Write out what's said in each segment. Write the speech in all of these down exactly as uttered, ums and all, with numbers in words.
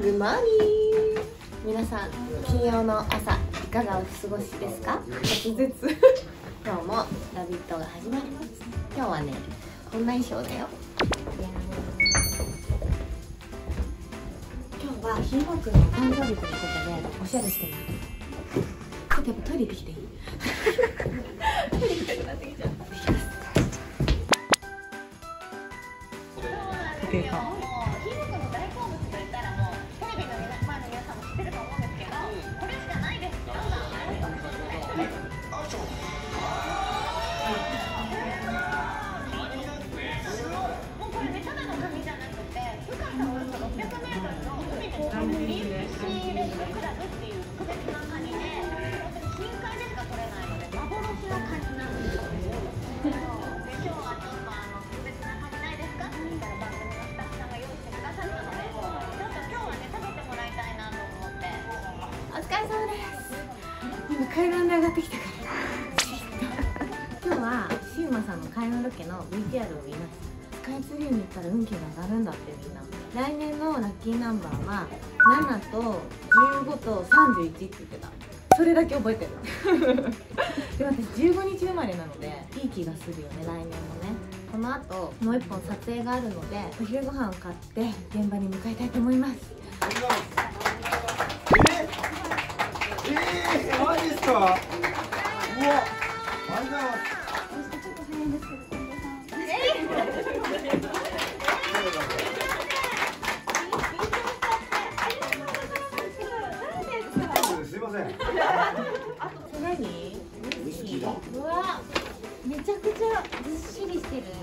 グッモーニング。皆さん、金曜の朝いかがお過ごしですか？滑舌今日もラビットが始まります。今日はね、こんな衣装だよ。今日はひーぼくんの誕生日ということでおしゃれしてます。ちょっとやっぱトイレ行ってきていい？トイレ行きたくなってきちゃった。時計か。階段で上がってきたから今日はシウマさんの買い物ロケの ブイティーアール を見ました。スカイツリーに行ったら運気が上がるんだって。みんな来年のラッキーナンバーはななとじゅうごとさんじゅういちって言ってた。それだけ覚えてるで、私じゅうごにち生まれなのでいい気がするよね、来年もね。この後もう一本撮影があるのでお昼ご飯を買って現場に向かいたいと思います。 えー、マジですか？うわ、ありがとうございます。 そしてちょっと早いんですけど、近藤さん。 すいません。 何？うわ、めちゃくちゃずっしりしてる。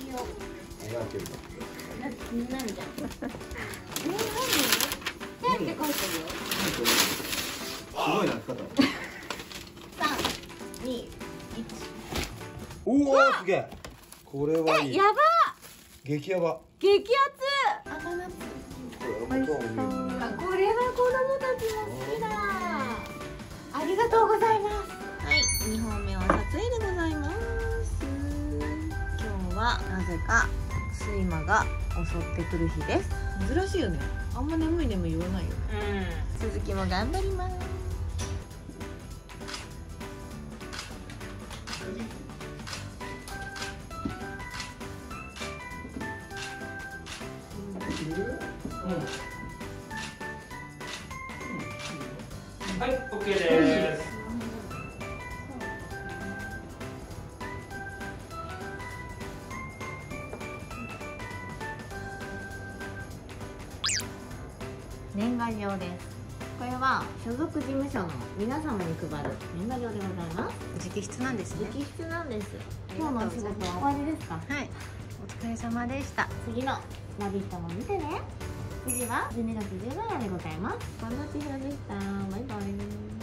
な、何じゃん。え、何？ペンって書いてるよ。 すごいな、使った。 三、二、一。 おお、すげえ。これはいい。 やば。 激ヤバ。 激アツ。甘夏。 これは子供たちも好きだ。ありがとうございます。はい、二本目は撮影でございます。今日はなぜか睡魔が襲ってくる日です。珍しいよね。あんま眠い眠い言わないよね。うん。続きも頑張ります。 はい、オッケーです。 年賀状です。これは所属事務所の皆様に配る年賀状でございます。 直筆なんですね。 直筆なんです。今日のお仕事は終わりですか？ はい、お疲れ様でした。 次のラビットも見てね。次はじゅうにがつじゅうしちにちでございます。こんなちひろでした。バイバイ。